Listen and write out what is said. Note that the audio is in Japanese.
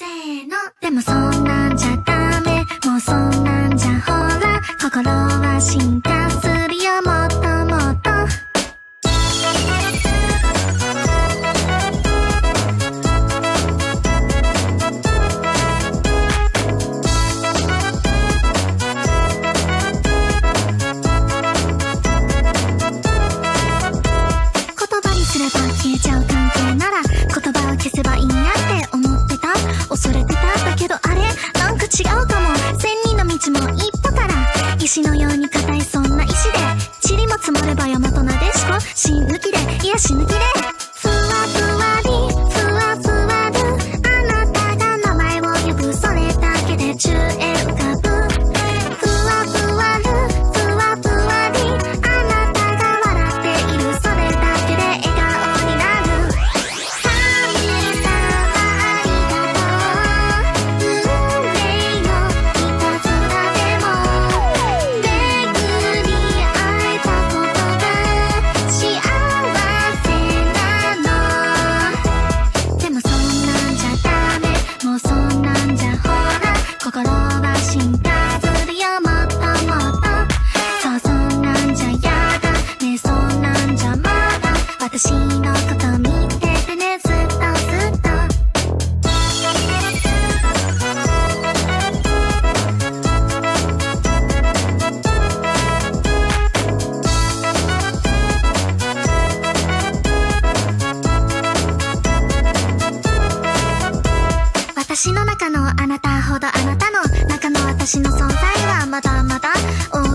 せーの。でもそんなんじゃダメ、もうそんなんじゃほら、心は進化するよ、もっともっと。言葉にすれば消えちゃう関係なら、言葉を消せばいいんやって思ってた、恐れてた。だけどあれなんか違うかも。千人の道も一歩から、石のように硬いそんな石で、塵も積もれば大和なでしこ。芯抜きで、いや死抜きで、ふわふわりふわふわる、あなたが名前を呼ぶ、それだけで宙へ浮かぶ。ふわふわるふわふわり、あなたが笑っている、それだけで笑顔になる。神様ありがとう、運命のいたずらでも巡り会えたことが幸せなの。でもそんなんじゃダメ、もうそんなんじゃほら、心は進化するよ、もっともっと。そう、そんなんじゃやだね、そんなんじゃまだ、私のこと見ててね、ずっとずっと。私の中のあなたほどあなたの中の私の存在はまだまだ大